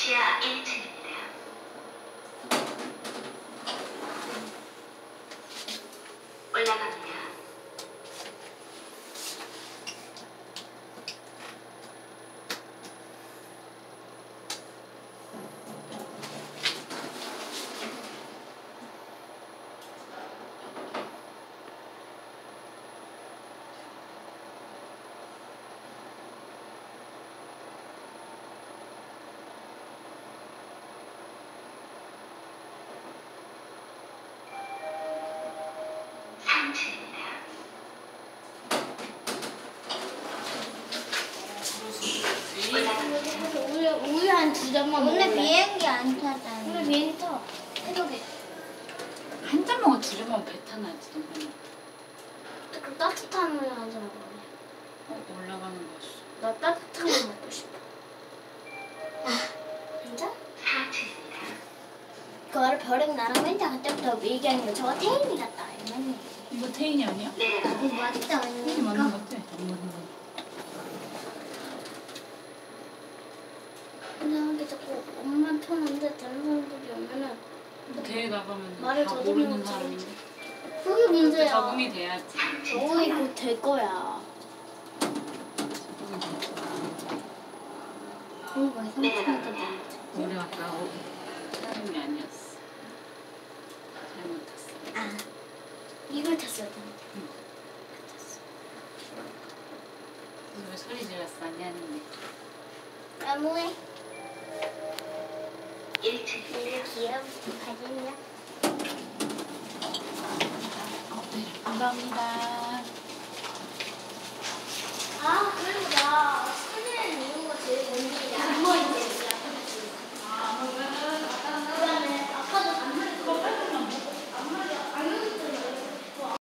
지하 1층입니다. 올라갑니다. 우유 한 2잔만 먹을래? 오늘 비행기 안 타잖아. 오늘 비행기 타. 새벽에. 한 잔 먹어 줄이면 배 타나지 너무. 그 따뜻한 우유 한 잔 먹을래? 올라가는 거였어. 나 따뜻한 거 먹고 싶어. 한 잔? 그거를 벼랑 나랑 맨날 그때부터 얘기하는 거 저거 태인이 같다. 이런 얘기. 이거 태인이 아니야? 이거 맞다. 태인이 맞는 거 같아. 안 맞는 거. 이상하게 자꾸 엄마 편한데 다른 사람들이 오면은 대회 나가면 말을 다 더듬는 모르는 것처럼. 사람인데. 그게 문제야. 적응이 돼야지. 적응이 곧 될 거야. 이거 이상하게 우리 아까 하는 게 아니었어. 잘못 탔어. 아, 이걸 탔어야 돼. 왜 소리 질렀어? 아니 하는데. 나무에 이거 귀여운 사진이야. 감사합니다. 아, 그리고 나